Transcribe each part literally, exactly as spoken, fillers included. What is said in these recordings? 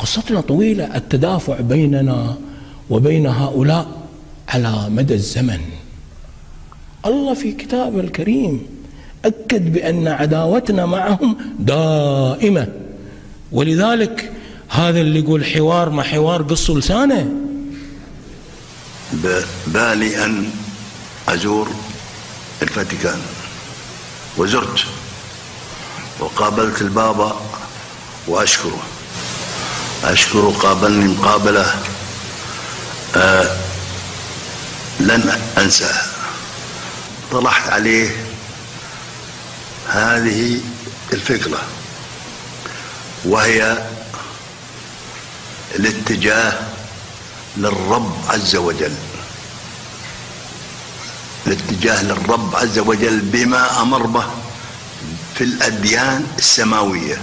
قصتنا طويلة، التدافع بيننا وبين هؤلاء على مدى الزمن. الله في كتابه الكريم أكد بأن عداوتنا معهم دائمة، ولذلك هذا اللي يقول حوار ما حوار قصوا لسانه. ببالي أن أزور الفاتيكان، وزرت وقابلت البابا وأشكره أشكره قابلني مقابلة آه لن أنساها. طرحت عليه هذه الفكرة، وهي الاتجاه للرب عز وجل، الاتجاه للرب عز وجل بما أمر به في الأديان السماوية،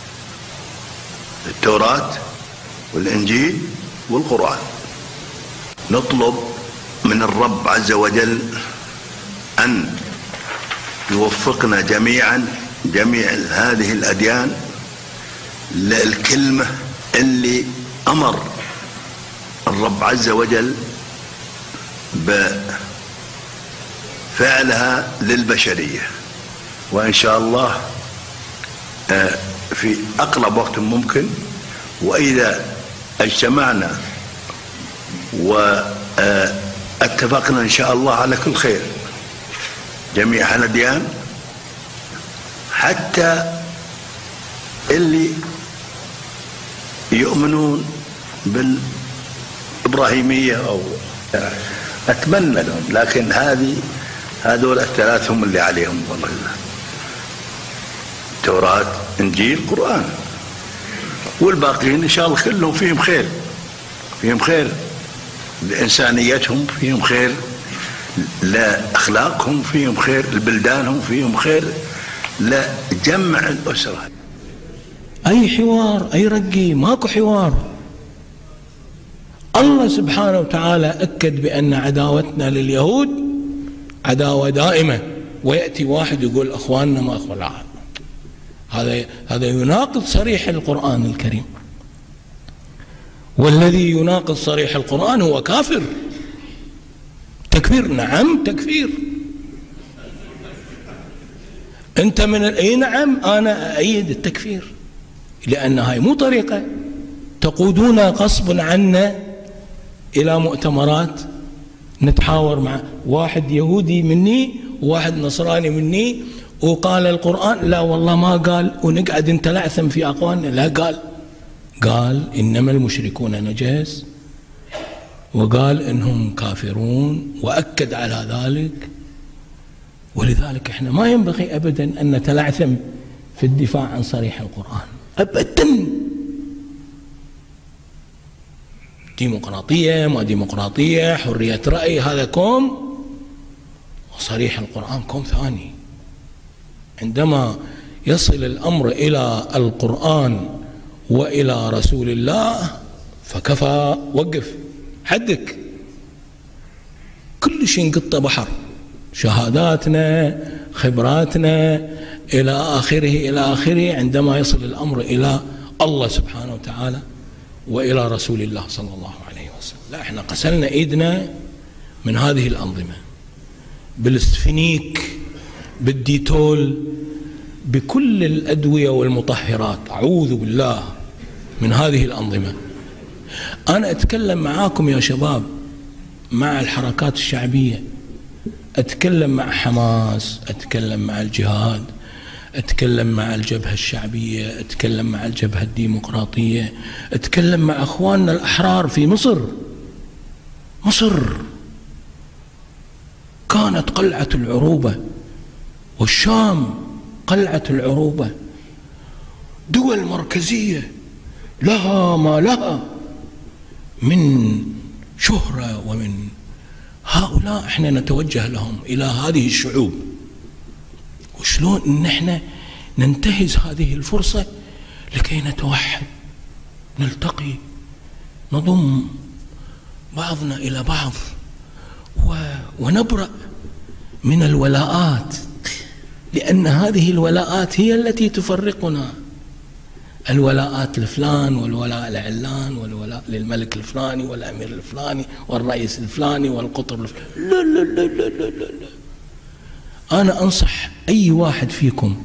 التوراة والإنجيل والقرآن. نطلب من الرب عز وجل أن يوفقنا جميعا، جميع هذه الأديان، للكلمة اللي أمر الرب عز وجل بفعلها للبشرية. وإن شاء الله في أقرب وقت ممكن، وإذا اجتمعنا واتفقنا إن شاء الله على كل خير جميع الأديان، حتى اللي يؤمنون بالإبراهيمية أو أتمنى لهم، لكن هذه هذول الثلاث هم اللي عليهم والله، توراة إنجيل قرآن، والباقيين إن شاء الله كلهم فيهم خير، فيهم خير لإنسانيتهم، فيهم خير لأخلاقهم، فيهم خير لبلدانهم، فيهم خير لجمع الأسرة. أي حوار أي رقي، ماكو حوار. الله سبحانه وتعالى أكد بأن عداوتنا لليهود عداوة دائمة، ويأتي واحد يقول أخواننا ما أخوان، لا، هذا هذا يناقض صريح القرآن الكريم، والذي يناقض صريح القرآن هو كافر. تكفير، نعم تكفير. أنت من أي؟ نعم أنا أؤيد التكفير، لأن هاي مو طريقة. تقودون غصب عنا إلى مؤتمرات نتحاور مع واحد يهودي مني وواحد نصراني مني، وقال القرآن لا والله ما قال، ونقعد نتلعثم في أقوالنا. لا، قال قال إنما المشركون نجس، وقال إنهم كافرون، وأكد على ذلك. ولذلك إحنا ما ينبغي أبدا أن نتلعثم في الدفاع عن صريح القرآن أبدا. ديمقراطية ما ديمقراطية، حرية رأي، هذا كوم، وصريح القرآن كوم ثاني. عندما يصل الأمر إلى القرآن وإلى رسول الله فكفى، وقف حدك، كل شيء نقطة بحر، شهاداتنا، خبراتنا، إلى آخره إلى آخره. عندما يصل الأمر إلى الله سبحانه وتعالى وإلى رسول الله صلى الله عليه وسلم، لا، احنا قسلنا ايدنا من هذه الأنظمة بالسفنيك، بالديتول، بكل الأدوية والمطهرات. أعوذ بالله من هذه الأنظمة. أنا أتكلم معاكم يا شباب مع الحركات الشعبية، أتكلم مع حماس، أتكلم مع الجهاد، أتكلم مع الجبهة الشعبية، أتكلم مع الجبهة الديمقراطية، أتكلم مع أخواننا الأحرار في مصر. مصر كانت قلعة العروبة، والشام قلعة العروبة، دول مركزية لها ما لها من شهرة، ومن هؤلاء احنا نتوجه لهم إلى هذه الشعوب. وشلون ان احنا ننتهز هذه الفرصة لكي نتوحد، نلتقي، نضم بعضنا إلى بعض، ونبرأ من الولاءات، لأن هذه الولاءات هي التي تفرقنا. الولاءات لفلان والولاء لعلان والولاء للملك الفلاني والأمير الفلاني والرئيس الفلاني والقطر الفلاني. لا لا لا لا لا لا, لا. أنا أنصح أي واحد فيكم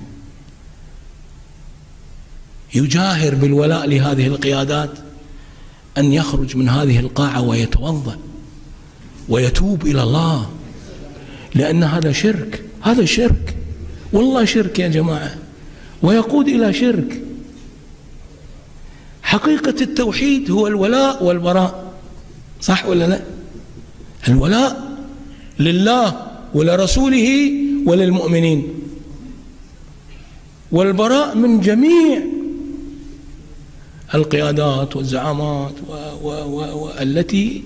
يجاهر بالولاء لهذه القيادات أن يخرج من هذه القاعة ويتوضأ ويتوب إلى الله، لأن هذا شرك، هذا شرك والله شرك يا جماعة، ويقود إلى شرك. حقيقة التوحيد هو الولاء والبراء، صح ولا لا؟ الولاء لله ولرسوله وللمؤمنين، والبراء من جميع القيادات والزعامات والتي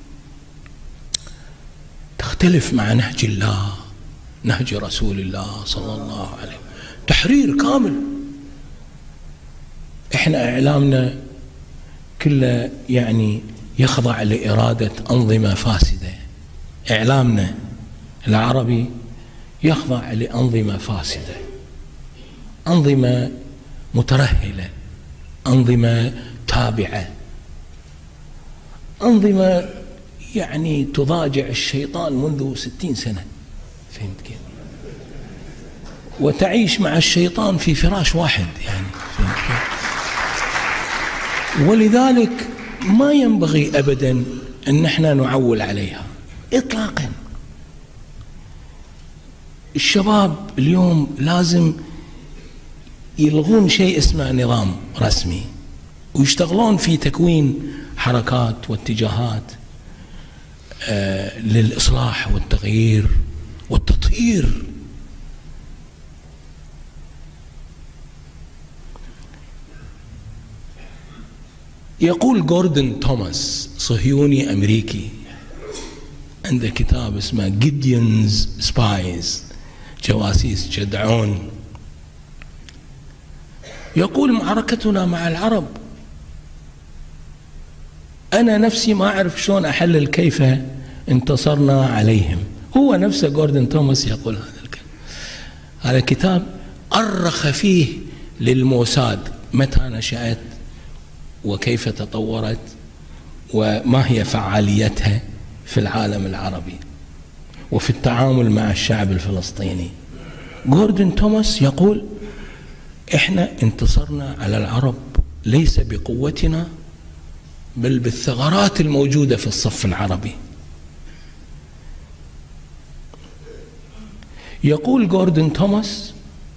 تختلف مع نهج الله، نهج رسول الله صلى الله عليه وسلم، تحرير كامل. احنا اعلامنا كله يعني يخضع لإرادة أنظمة فاسدة، اعلامنا العربي يخضع لأنظمة فاسدة، أنظمة مترهلة، أنظمة تابعة، أنظمة يعني تضاجع الشيطان منذ ستين سنة، فهمت كيف؟ وتعيش مع الشيطان في فراش واحد، يعني فهمت كيف؟ ولذلك ما ينبغي أبدا أن احنا نعول عليها إطلاقا. الشباب اليوم لازم يلغون شيء اسمه نظام رسمي ويشتغلون في تكوين حركات واتجاهات آه للإصلاح والتغيير والتطهير. يقول جوردن توماس، صهيوني أمريكي، عنده كتاب اسمه جيديونز سبايز، جواسيس جدعون، يقول معركتنا مع العرب أنا نفسي ما أعرف شلون أحلل كيف انتصرنا عليهم. هو نفسه جوردن توماس يقول هذا الكلام. هذا كتاب أرخ فيه للموساد متى نشأت وكيف تطورت وما هي فعاليتها في العالم العربي وفي التعامل مع الشعب الفلسطيني. جوردن توماس يقول احنا انتصرنا على العرب ليس بقوتنا بل بالثغرات الموجودة في الصف العربي. يقول جوردن توماس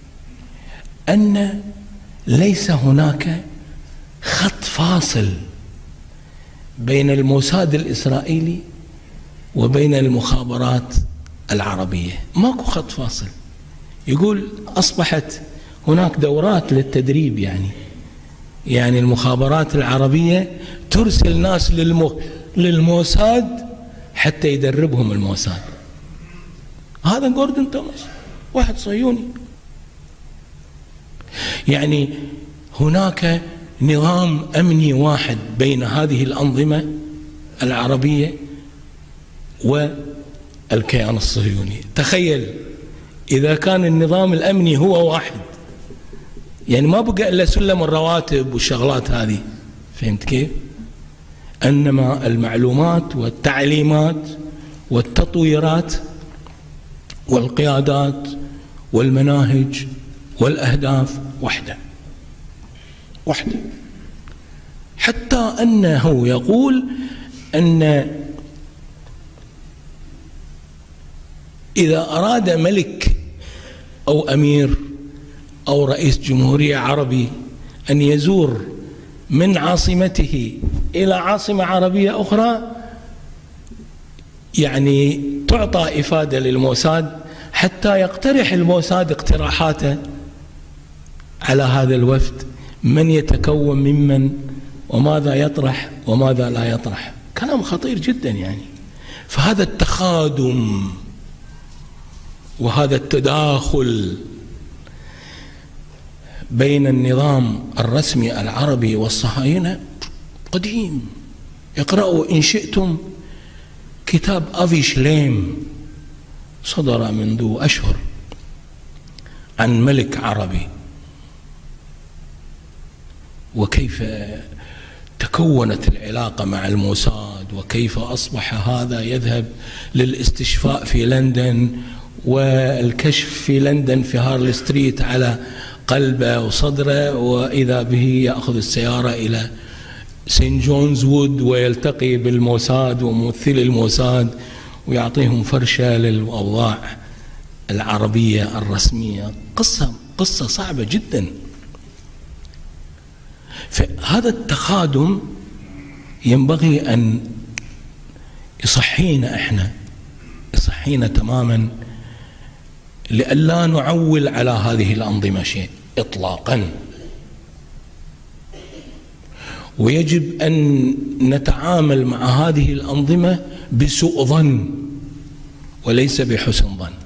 أن ليس هناك خط فاصل بين الموساد الإسرائيلي وبين المخابرات العربية، ماكو خط فاصل. يقول أصبحت هناك دورات للتدريب، يعني يعني المخابرات العربية ترسل ناس للمو للموساد حتى يدربهم الموساد. هذا جوردن توماس واحد صهيوني. يعني هناك نظام أمني واحد بين هذه الأنظمة العربية والكيان الصهيوني. تخيل إذا كان النظام الأمني هو واحد، يعني ما بقى إلا سلم الرواتب والشغلات هذه، فهمت كيف؟ إنما المعلومات والتعليمات والتطويرات والقيادات والمناهج والأهداف وحدة وحدة. حتى أنه يقول أن إذا أراد ملك أو أمير أو رئيس جمهورية عربي أن يزور من عاصمته إلى عاصمة عربية أخرى، يعني تعطى إفادة للموساد حتى يقترح الموساد اقتراحاته على هذا الوفد، من يتكون ممن وماذا يطرح وماذا لا يطرح. كلام خطير جدا يعني. فهذا التخادم وهذا التداخل بين النظام الرسمي العربي والصهاينة قديم. اقرأوا إن شئتم كتاب أفي شليم صدر منذ أشهر عن ملك عربي وكيف تكونت العلاقة مع الموساد، وكيف أصبح هذا يذهب للاستشفاء في لندن والكشف في لندن في هارل ستريت على قلبه وصدره، وإذا به يأخذ السيارة إلى سين جونز وود ويلتقي بالموساد وممثلي الموساد ويعطيهم فرشة للأوضاع العربية الرسمية. قصة قصة صعبة جدا. فهذا التخادم ينبغي أن يصحينا إحنا، يصحينا تماما، لئلا نعول على هذه الأنظمة شيء إطلاقا. ويجب أن نتعامل مع هذه الأنظمة بسوء ظن وليس بحسن ظن.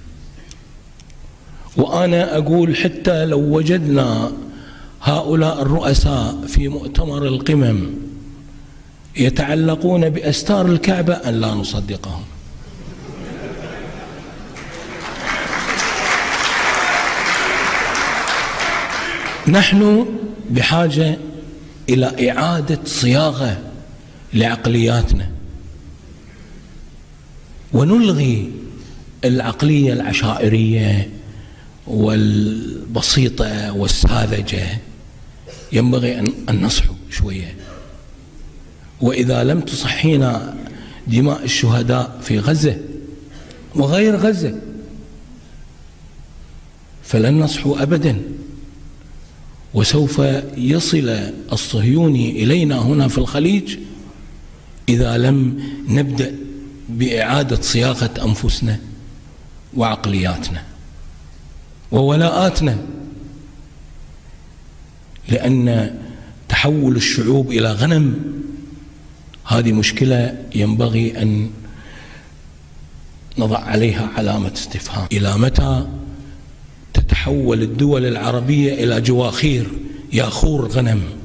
وأنا أقول حتى لو وجدنا هؤلاء الرؤساء في مؤتمر القمم يتعلقون بأستار الكعبة أن لا نصدقهم. نحن بحاجة إلى إعادة صياغة لعقلياتنا، ونلغي العقلية العشائرية والبسيطة والساذجة. ينبغي أن نصحو شوية. وإذا لم تصحينا دماء الشهداء في غزة وغير غزة فلن نصحو أبدا. وسوف يصل الصهيوني إلينا هنا في الخليج إذا لم نبدأ بإعادة صياغة أنفسنا وعقلياتنا وولاءاتنا، لأن تحول الشعوب إلى غنم هذه مشكلة ينبغي أن نضع عليها علامة استفهام. إلى متى تتحول الدول العربية إلى جواخير ياخور غنم؟